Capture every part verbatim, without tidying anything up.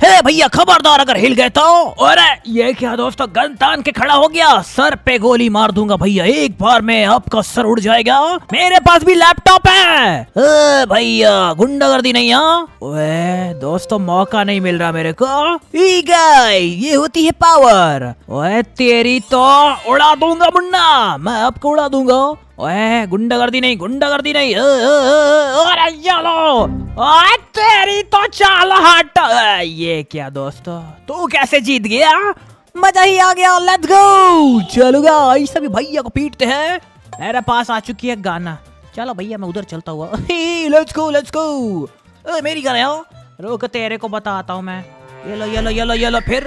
हे भैया खबरदार अगर हिल गए तो। अरे ये क्या दोस्तों, गन तान के खड़ा हो गया, सर पे गोली मार दूंगा भैया एक बार में, आपका सर उड़ जाएगा। मेरे पास भी लैपटॉप है। ए भैया गुंडागर्दी नहीं। यहाँ ओए दोस्तों मौका नहीं मिल रहा मेरे को। ये होती है पावर। ओए तेरी तो उड़ा दूंगा मुन्ना, मैं आपको उड़ा दूंगा। ओए गुंडागर्दी नहीं, गुंडागर्दी नहीं। अरे चलो तेरी तो चाल हट। ये क्या दोस्तों, तू कैसे जीत गया? मजा ही आ गया, लेट्स गो। चलो गाइस अभी भैया को पीटते हैं। मेरे पास आ चुकी है गाना, चलो भैया मैं उधर चलता हुआ। Let's go let's go. मेरी गाना है, रुक तेरे को बताता हूँ मैं। ये लो ये लो ये लो ये लो फिर।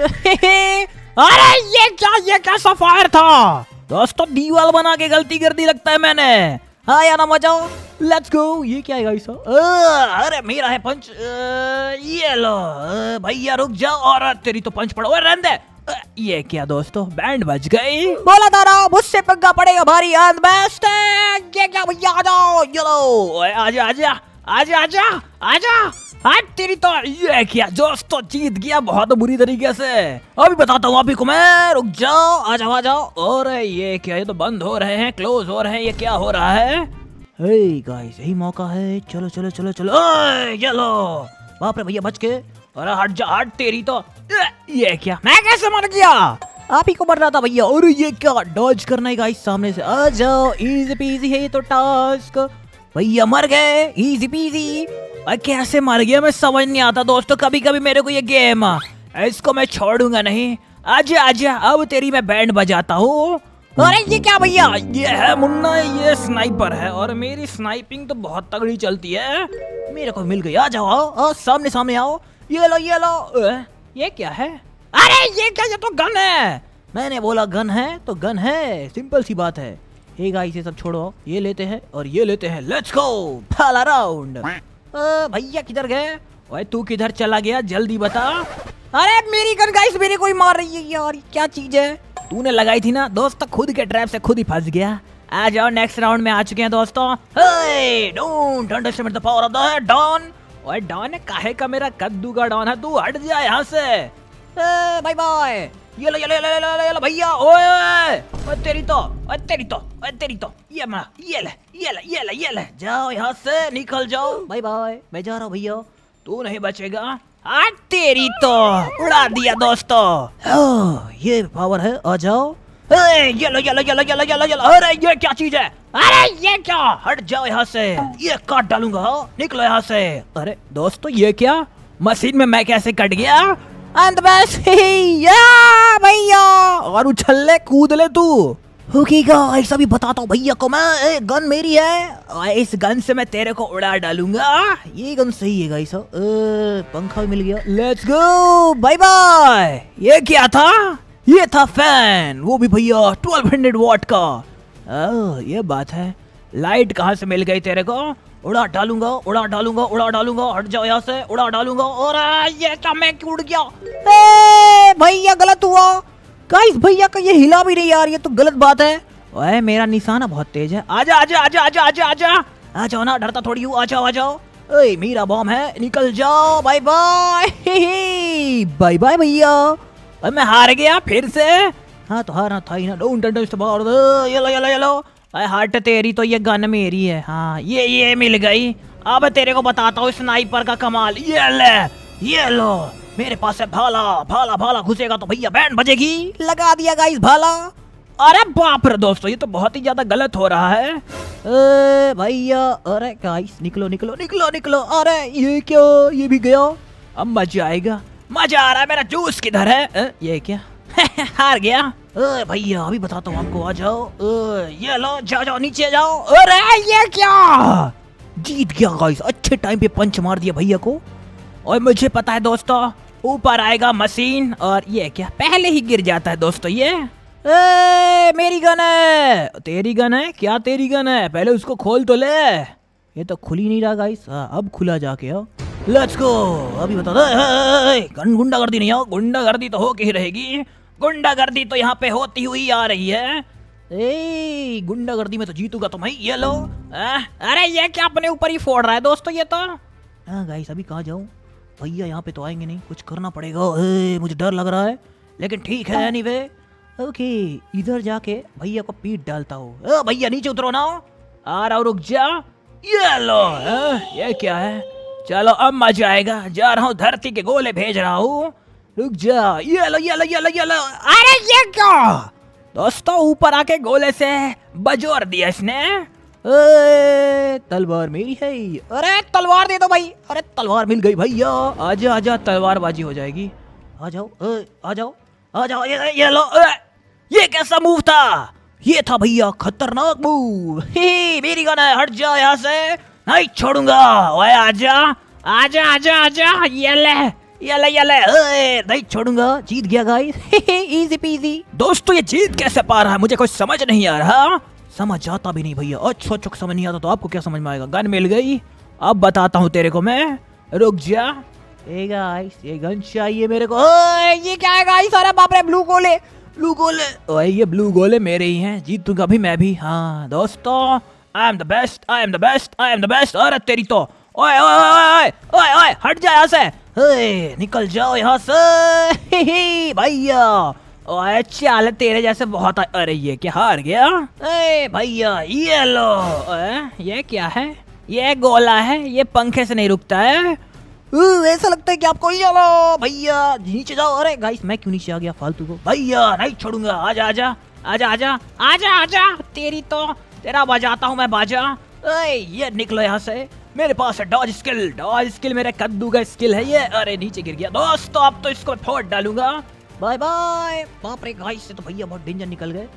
अरे ये क्या, ये कैसा फायर था दोस्तों, दीवार बना के गलती कर दी लगता है मैंने। हाँ या ना मजा, लेट्स गो। ये क्या है गाइस? अरे मेरा है पंच। ये लो भैया रुक जाओ, और तेरी तो पंच पड़ो। रहने दे। ये क्या दोस्तों, बैंड बज गई। बोला था ना मुझसे पंगा पड़ेगा भारी। बेस्ट है ये क्या भैया, आ जाओ। चलो आजा आजा आजा आजा आजा। हाँ तेरी तो, ये क्या दोस्तों जीत गया बहुत बुरी तरीके से। अभी बताता हूँ आपको मैं, रुक जाओ आ जाओ आ जाओ। और ये क्या, ये तो बंद हो रहे हैं, क्लोज हो रहे हैं, ये क्या हो रहा है? हे गाइस यही मौका है, चलो चलो चलो चलो। चलो बाप रे भैया बच के। अरे हट जा हट, तेरी तो। ये क्या, मैं कैसे मर गया? आप ही को मर रहा था भैया। और ये क्या, डॉज करना है गाइस सामने से। आ जाओ, इजी पीजी है ये तो टास्क। भैया मर गए, इजी पीजी। कैसे मर गया मैं समझ नहीं आता दोस्तों, कभी कभी मेरे को ये गेम, इसको मैं छोड़ूंगा नहीं। आजा आजा, अब तेरी मैं बैंड बजाता हूँ। अरे ये क्या भैया, ये है मुन्ना, ये स्नाइपर है और मेरी स्नाइपिंग तो बहुत तगड़ी चलती है। मेरे को मिल गई, आ जाओ आओ, आओ सामने सामने आओ। ये लो ये लो। ये क्या है? अरे ये क्या, ये तो गन है। मैंने बोला गन है तो गन है, सिंपल सी बात है। हे गाइस ये सब छोड़ो, ये लेते हैं और ये लेते हैं। Let's go fall around. भैया किधर गए? ओए तू किधर चला गया, जल्दी बता। अरे मेरी गन गाइस मेरे को ही मार रही है यार, क्या चीज है? तूने लगाई थी ना दोस्त, खुद के ट्रैप से खुद ही फंस गया। आ जाओ नेक्स्ट राउंड में आ चुके हैं दोस्तों। Hey don't underestimate the power of the don. ओए डॉन काहे का, मेरा कद्दू का डॉन है, तू हट जा यहाँ से। Bye bye. ये लो ये लो ये लो ये लो ये लो भैया। ओए ओए तेरी तो, ओए तेरी तो, ओए तेरी तो। ये मैं, ये ले ये ले ये ले ये ले, जाओ यहाँ से निकल जाओ। बाय बाय, मैं जा रहा हूँ भैया, तू नहीं बचेगा। आज तेरी तो उड़ा दिया दोस्तों। ओ, ये पावर है, आ जाओ। ये लो ये लो ये लो ये लो ये लो ये लो। अरे ये क्या चीज है? अरे ये क्या, हट जाओ यहाँ से, ये काट डालूंगा, निकलो यहाँ से। अरे दोस्तों ये क्या, मशीन में मैं कैसे कट गया? अंत बस या भैया, और उछल ले कूद ले तू। ओके गाइस अभी बताता हूँ भैया को मैं, गन मेरी है, इस गन से मैं तेरे को उड़ा डालूंगा। ये गन सही है गाइस, पंखा भी मिल गया। Let's go bye bye. ये क्या था? ये था फैन, वो भी भैया ट्वेल्व हंड्रेड वॉट का। ओह ये बात है। लाइट कहाँ से मिल गई तेरे को? उड़ा डालूंगा उड़ा डालूंगा उड़ा डालूंगा, हट जाओ यहाँ से, उड़ा डालूंगा। और ये क्या, मैं उड़ गया। ए भैया गलत हुआ गाइस, भैया का ये हिला भी नहीं यार, ये तो गलत बात है। ओए मेरा निशाना बहुत तेज है। आजा आजा आजा आजा आजा आजा आ जाओ ना, डरता थोड़ी हूँ, आ जाओ आ जाओ। ओए मेरा बॉम्ब है, निकल जाओ। बाय बाय बाय बाय भैया। मैं हार गया फिर से। हाँ तो हारना था ही ना। Don't understand. ये लो ये लो ये लो। हट तेरी तो, ये गन मेरी है। हाँ ये ये मिल गई। अब तेरे को बताता हूँ स्नाइपर का कमाल। ये ले ये लो, मेरे पास है भाला। भाला भाला घुसेगा तो भैया बैंड बजेगी। लगा दिया गाइस भाला। अरे बाप रे दोस्तों, ये तो बहुत ही ज्यादा गलत हो रहा है। ए भैया, अरे गाइस निकलो निकलो निकलो निकलो। अरे ये क्या, ये भी गया। अब मजा आएगा, मजा आ रहा है। मेरा जूस किधर है? ए, ये क्या हार गया। ए भैया अभी बताता हूँ आपको, आ जाओ। ए, ये लो, जाओ जाओ नीचे जाओ। अरे ये क्या, जीत गया गाइस, अच्छे टाइम पे पंच मार दिया भैया को। और मुझे पता है दोस्तों, ऊपर आएगा मशीन और ये क्या, पहले ही गिर जाता है दोस्तों ये। ए, मेरी गन है। तेरी गन है क्या? तेरी गन है, पहले उसको खोल तो ले। ये तो खुल ही नहीं रहा गाइस। अब खुला जाके आओ। Let's go. अभी बता दो, गुंडागर्दी नहीं हो, गुंडागर्दी तो हो के ही रहेगी। गुंडागर्दी तो यहाँ पे होती हुई आ रही है। ए गुंडागर्दी में तो जीतूगा तो भाई। ये लो। आ, अरे ये क्या अपने ऊपर ही फोड़ रहा है दोस्तों ये तो। हाँ गाइस अभी कहाँ जाऊँ? भैया यहाँ पे तो आएंगे नहीं, कुछ करना पड़ेगा। ए, मुझे डर लग रहा है, लेकिन ठीक है एनीवे। ओके, इधर जाके भैया को पीट डालता हूँ। भैया नीचे उतरो ना, आ रहा हूँ, रुक जा। ये लो, ये क्या है? चलो अब मजा आएगा, जा रहा हूँ, धरती के गोले भेज रहा हूँ, रुक जा। ये लो ये लो ये लो ये लो। अरे ये क्या दोस्तों, ऊपर आके गोले से बजोर दिया इसने। ए, तलवार मेरी है। अरे तलवार दे दो भाई। अरे तलवार मिल गई भैया, आजा आजा, तलवारबाजी हो जाएगी। आ जाओ आ जाओ आ जाओ। ये, ये लो। ए, ये कैसा मूव था? ये था भैया खतरनाक मूव। ही मेरी गन है, हट जाओ यहाँ से, नहीं छोड़ूंगा। ओए आजा आजा आजा आजा। ये ले ये ले ये ले। नहीं छोड़ूंगा, जीत गया गाइस। Easy PG. दोस्तों ये जीत कैसे पा रहा है, मुझे कुछ समझ नहीं आ रहा। समझ आता भी नहीं भैया। अच्छा अच्छा, समझ नहीं आता तो आपको क्या समझ में आएगा? गन मिल गई, अब बताता हूँ तेरे को मैं, रुक जा। ए गाइस, ये गन चाहिए मेरे को। ओए ये क्या है गाइस? अरे बाप रे, ब्लू गोले ब्लू गोले। ओए ये ब्लू गोले मेरे ही हैं, जीतूंगा भी मैं भी। हाँ दोस्तों, I am the best, I am the best, I am the best. अरे तेरी तो, ओए ओए ओए ओए ओए, हट जा यहाँ से। ओए निकल जाओ यहाँ से भैया। ओए चल, तेरे जैसे बहुत। अरे ये क्या, हार गया? ए भैया ये लो। ओए ये क्या है? ये गोला है, ये पंखे से नहीं रुकता है। ऐसा लगता है कि आपको। ये लो भैया, नीचे जाओ। अरे गाइस, मैं क्यों नीचे आ गया फालतू को? भैया नहीं छोड़ूंगा, आजा आजा आजा आजा आजा आजा। तेरी तो, तेरा बजाता हूँ मैं बाजा। ए ये निकलो यहाँ से, मेरे पास है डॉज स्किल। डॉज स्किल मेरे कद्दू का स्किल है ये। अरे नीचे गिर गया दोस्तों, अब तो इसको फोड़ डालूंगा। Bye bye. बाप रे गाइस, से तो भैया बहुत डेंजर निकल गए।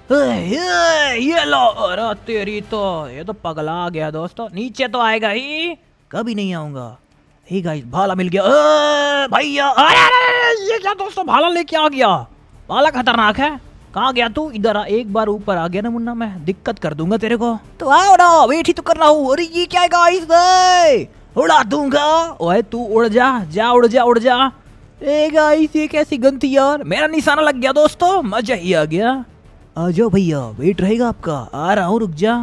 ये, ये लो। अरे तेरी तो, ये तो पगला गया दोस्तों। नीचे तो आएगा ही, कभी नहीं आऊंगा। हे गाइस, भाला मिल गया भैया। अरे ये क्या दोस्तों, भाला लेके आ गया। भाला खतरनाक है। कहाँ गया तू? इधर आ, एक बार ऊपर आ गया ना मुन्ना, मैं दिक्कत कर दूंगा तेरे को। तो आओ ना, वेट ही तो कर रहा हूँ। अरे ये क्या है गाइस, उड़ा दूंगा। ओए तू उड़ जा, जा उड़ जा उड़ जा। ए गाइस, ये कैसी गन थी यार? मेरा निशाना लग गया दोस्तों, मजा ही आ गया। आ जाओ भैया, वेट रहेगा आपका, आ रहा हूँ, रुक जा।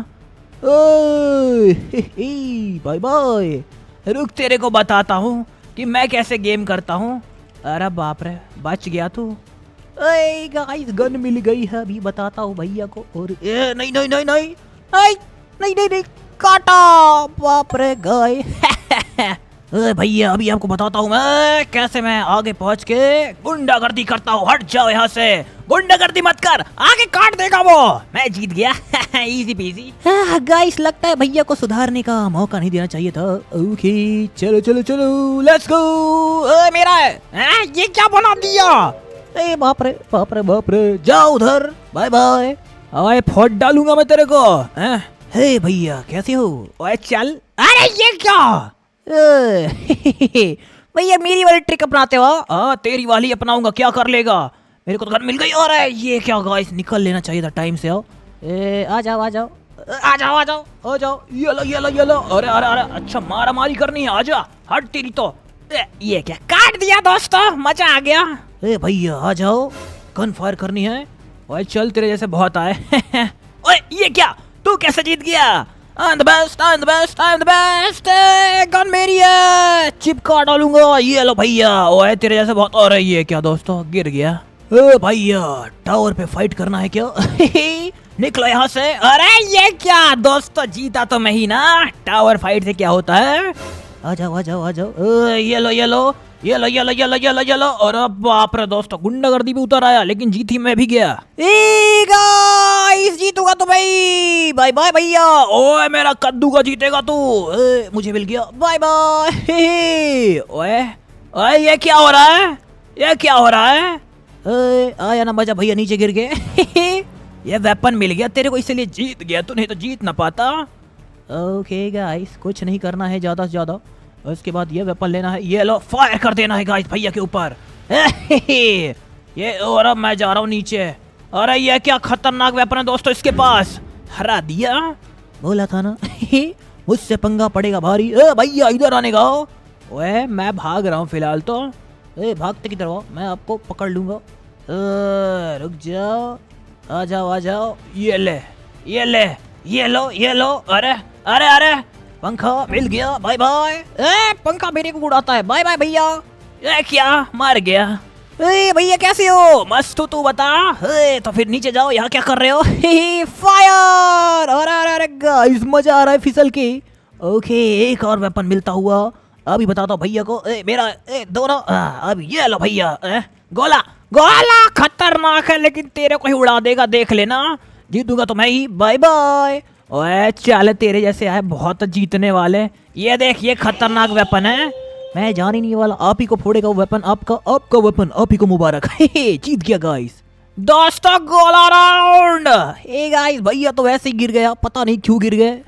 Bye bye. रुक, तेरे को बताता हूँ कि मैं कैसे गेम करता हूँ। अरे बाप रे, बच गया तू। ए गाइस, गन मिल गई है, अभी बताता हूँ भैया को। और ए, नहीं नहीं नहीं नहीं नहीं नहीं नहीं, नहीं काटा। बाप रे गए। भैया अभी आपको बताता हूँ मैं कैसे मैं आगे पहुँच के गुंडागर्दी करता हूँ। हट जाओ यहाँ से, गुंडागर्दी मत कर, आगे काट देगा वो। मैं जीत गया। Easy PG. गाइस, लगता है भैया को सुधारने का मौका नहीं देना चाहिए था। ओके चलो चलो चलो, लेट्स गो। मेरा है। आ, ये क्या बना दिया? ए बाप रे बाप रे बाप रे, जाओ उधर, बाय बाय। ओए फोड़ डालूंगा मैं तेरे को। हे भैया कैसे हो? ओए चल। अरे ये क्या भैया, मेरी वाली ट्रिक अपनाते हो? हाँ तेरी वाली अपनाऊंगा, क्या कर लेगा? मेरे को तो गन मिल गई। और ये क्या गाइस, निकल लेना चाहिए था टाइम से। आओ ए, आ जाओ आ जाओ आ जाओ आ जाओ आ जाओ। ये लो ये लो ये लो। अरे अरे अरे, अच्छा मारा मारी करनी है, आजा। हट तेरी तो। ए, ये क्या, काट दिया दोस्तों, मजा आ गया। ए भैया आ जाओ, गन फायर करनी है। ओए चल, तेरे जैसे बहुत आए। ओए ये क्या, तू कैसे जीत गया? I'm the best, I'm the best, I'm the best। Gun मेरी है, चिपका डालूंगा। ये लो भैया। ओए तेरे जैसे बहुत। और ये क्या दोस्तों, गिर गया। ओ भैया, टावर पे फाइट करना है क्या? निकलो यहाँ से। अरे ये क्या दोस्तों, जीता तो मैं ही ना। टावर फाइट से क्या होता है? आ जाओ आ जाओ आ जाओ। ये लो ये लो ये लो ये लो ये लो ये लो ये लो। और बाप रे दोस्तों, गुंडागर्दी भी उतर आया, लेकिन जीत ही मैं भी गया। ए गाइस, जीतूंगा तो भाई। बाय बाय भैया। ओए मेरा कद्दू का जीतेगा तू। ए, मुझे मिल गया, बाय बाय। ओए ओए, ये क्या हो रहा है? ये क्या हो रहा है? ए, आया ना मजा भैया, नीचे गिर गए। ये वेपन मिल गया तेरे को, इसलिए जीत गया तू, नहीं तो जीत ना पाता। ओके गाइस, कुछ नहीं करना है ज्यादा से ज्यादा। उसके बाद ये वेपन लेना है, ये लो, फायर कर देना है गाइस भैया के ऊपर। ये, और अब मैं जा रहा हूँ नीचे। अरे ये क्या खतरनाक वेपन है दोस्तों इसके पास। हरा दिया, बोला था ना। मुझसे पंगा पड़ेगा भारी। ए भैया इधर आने का। ओए मैं भाग रहा हूँ फिलहाल तो। ए भागते किधर हो, मैं आपको पकड़ लूंगा। रुक जाओ, आ जाओ आ जाओ। ये ले ये ले ये लो ये लो। अरे अरे अरे पंखा मिल गया, बाय बाय। ए पंखा मेरे को उड़ाता है, बाय बाय भैया। ए क्या मार गया? ए भैया कैसे हो? मस्त हो तू बता। ए तो फिर नीचे जाओ, यहाँ क्या कर रहे हो? फायर! अरे अरे अरे गाइस मजा आ रहा है फिसल के। ओके एक और वेपन मिलता हुआ अभी बताता हूँ भैया को। ए मेरा ए दोनों अभी ये लो भैया। ए गोला गोला खतरनाक है लेकिन तेरे को ही उड़ा देगा, देख लेना। जीतूंगा तो मैं ही, बाय बाय। ओए चल तेरे जैसे आए बहुत जीतने वाले। ये देख ये खतरनाक वेपन है, मैं जान ही नहीं वाला। आप ही को फोड़ेगा वो वेपन, आपका आपका वेपन आप ही को मुबारक। जीत गया गाइस। दोस्तों गोला राउंड। ए गाइस भैया तो वैसे ही गिर गया, पता नहीं क्यों गिर गए।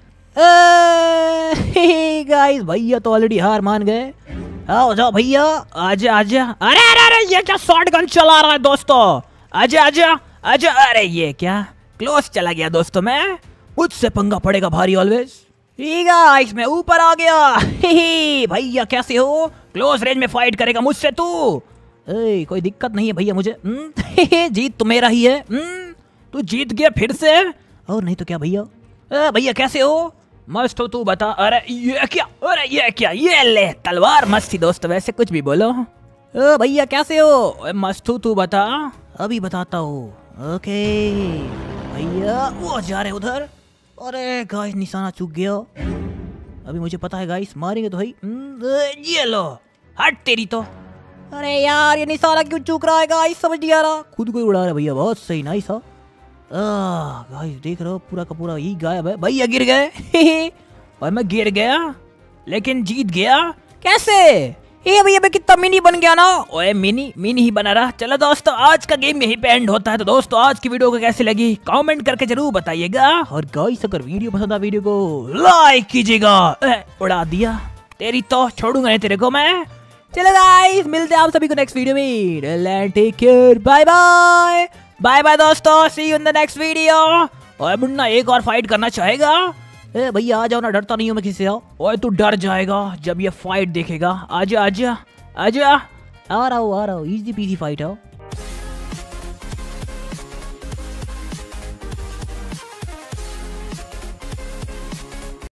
गाइस भैया तो ऑलरेडी हार मान गए। आओ जाओ भैया, आजा आजा। अरे अरे अरे ये क्या शॉट गन चला रहा है दोस्तों? आजा आजा आजा। अरे ये क्या क्लोज चला गया दोस्तों, मैं मुझसे पंगा पड़ेगा भारी ऑलवेज। गाइस मैं ऊपर आ गया। भैया कैसे हो? क्लोज रेंज में फाइट करेगा मुझसे तू? ए, कोई दिक्कत नहीं है भैया मुझे। जीत तो मेरा ही है। तू जीत गया फिर से, और नहीं तो क्या भैया। भैया कैसे हो? मस्त हो तू बता। अरे ये क्या? अरे ये क्या? ये ले तलवार मस्त थी दोस्त, वैसे कुछ भी बोलो। भैया कैसे हो? मस्त हो तू बता। अभी बताता हूँ। ओके भैया वो जा रहे उधर। अरे गाइस निशाना चूक गया। अभी मुझे पता है गाइस मारेंगे तो भाई। ये लो हट तेरी तो। अरे यार ये निशाना क्यों चूक रहा है गाइस, समझ नहीं आ रहा। खुद को ही उड़ा रहा है भैया, बहुत सही नाइस हा। गाइस देख रहे हो पूरा का पूरा यही गायब है। भैया गिर गए। और मैं गिर गया लेकिन जीत गया कैसे? ये भैया मैं कितना मिनी बन गया ना। ओए मिनी मिनी ही बना रहा। चलो दोस्तों आज का गेम यहीं पे एंड होता है। तो दोस्तों आज की वीडियो को कैसी लगी कमेंट करके जरूर बताइएगा। और गाइस अगर वीडियो पसंद आ वीडियो को लाइक कीजिएगा। उड़ा दिया तेरी तो, छोड़ूंगा नहीं तेरे को मैं। चलो गाइस मिलते हैं आप सभी को नेक्स्ट वीडियो में। Take care, bye bye bye bye दोस्तों, see you in the next video. और मुन्ना एक और फाइट करना चाहेगा? ए भैया आ जाओ ना, डरता नहीं हूँ मैं किसी से। ओए तू डर जाएगा जब ये फाइट देखेगा। आजा आजा आजा। आ रहा हूँ आ रहा हूँ, इजी पीजी फाइट है।